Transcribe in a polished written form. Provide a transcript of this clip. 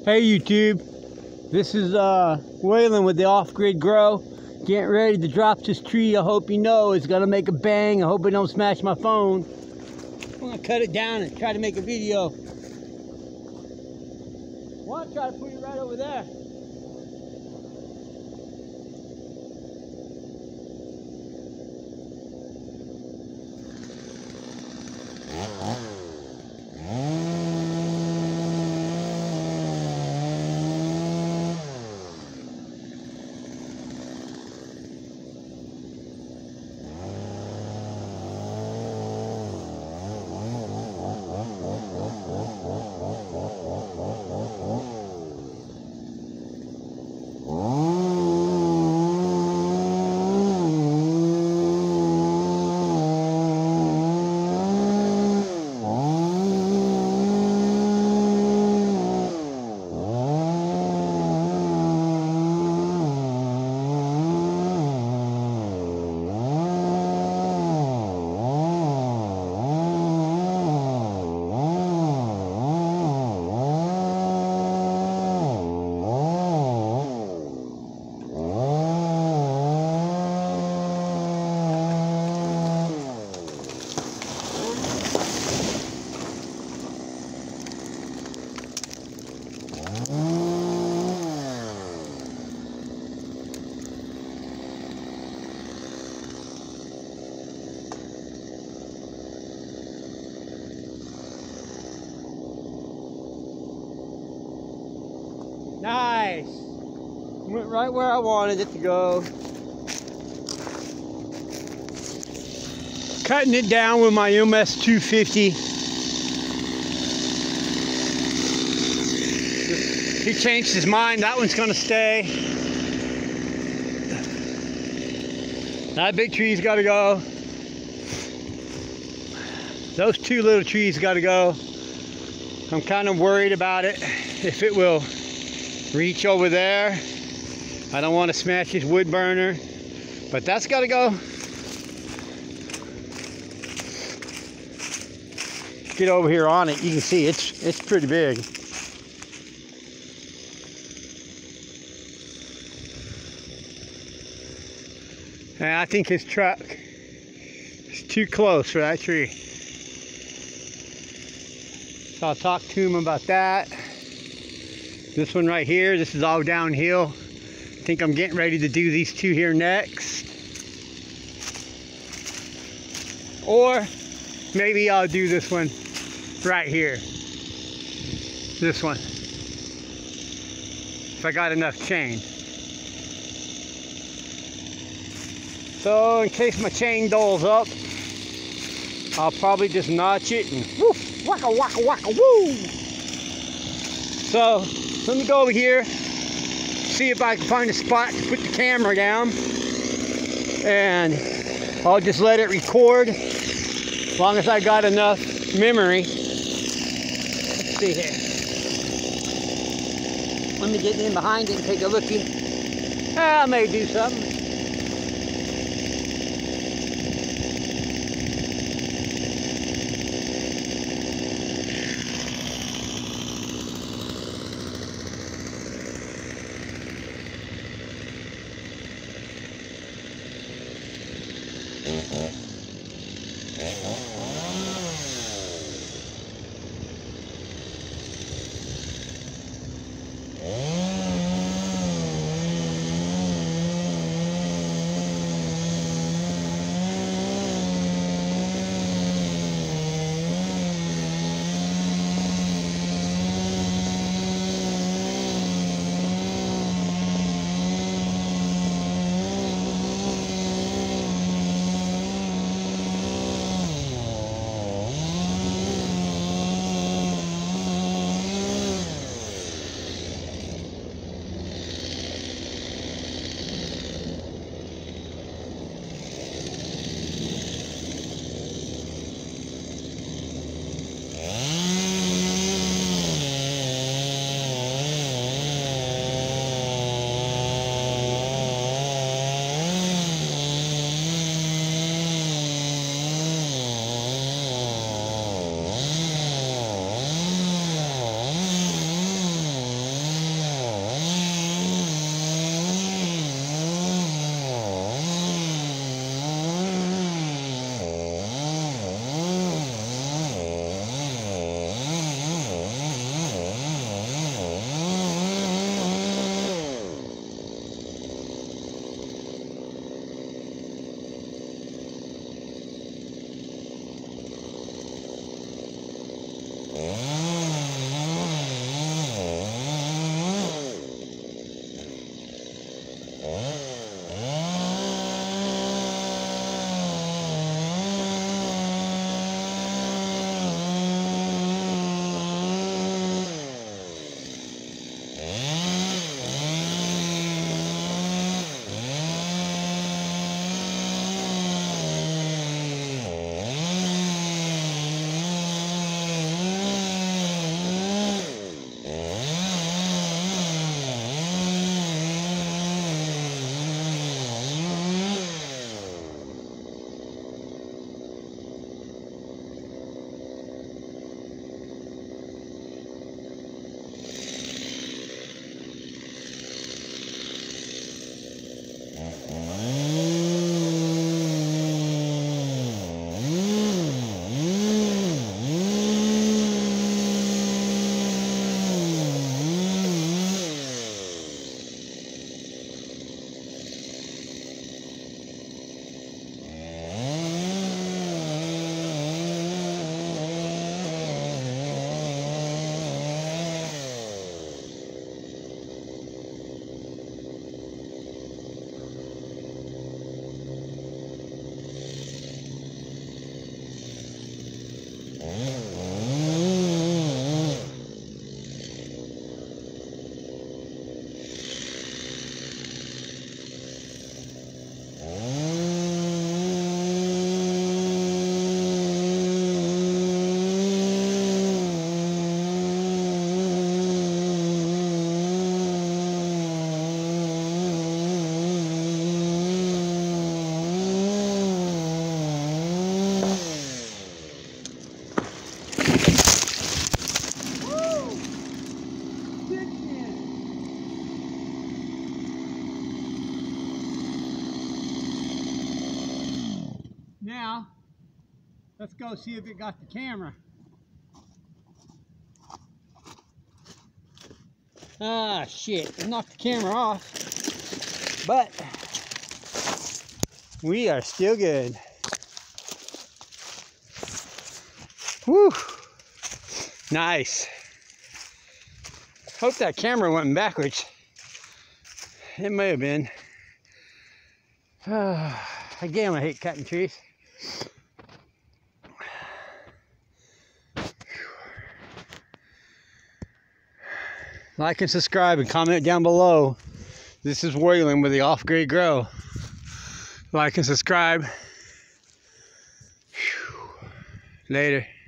Hey YouTube, this is Waylon with the Off-Grid Grow. Getting ready to drop this tree. I hope you know it's gonna make a bang. I hope it don't smash my phone. I'm gonna cut it down and try to make a video. I want to try to put it right over there. Nice. Went right where I wanted it to go. Cutting it down with my MS 250. He changed his mind. That one's gonna stay. That big tree's gotta go. Those two little trees gotta go. I'm kind of worried about it. If it will reach over there. I don't want to smash his wood burner, but that's got to go. Get over here on it. You can see it's pretty big. And I think his truck is too close for that tree. So I'll talk to him about that. This one right here, this is all downhill. I think I'm getting ready to do these two here next. Or maybe I'll do this one right here. This one. If I got enough chain. So in case my chain dulls up, I'll probably just notch it and woof, waka waka waka woo. So let me go over here, see if I can find a spot to put the camera down, and I'll just let it record as long as I got enough memory. Let's see here. Let me get in behind it and take a looky. I may do something. Let's go see if it got the camera. Ah, shit. It knocked the camera off. But we are still good. Woo! Nice. Hope that camera went backwards. It may have been. Again, I hate cutting trees. Like and subscribe and comment down below. This is Waylon with the Off Grid Grow. Like and subscribe. Later.